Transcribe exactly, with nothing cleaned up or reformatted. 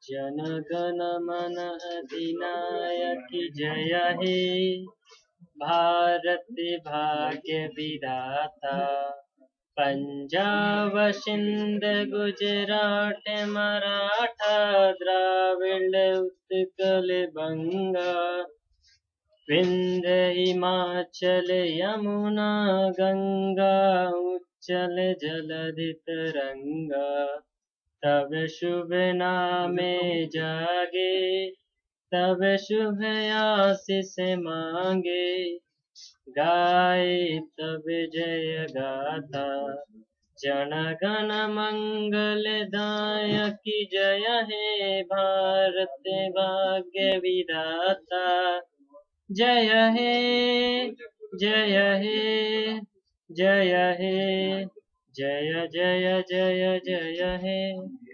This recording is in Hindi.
जन गण मन अधिनायक जय हे भारत भाग्य विधाता। पंजाब सिंध गुजरात मराठा द्राविड़ उत्कल बंगा विंध्य हिमाचल यमुना गंगा उच्चल जलधि तरंगा। तब शुभ नामे जागे तब शुभ आशीष मांगे गाए तब जय गाथा। जन गण मंगल दायक जय हे भारत भाग्य विधाता। जय हे जय हे जय हे जय जय जय जय हे।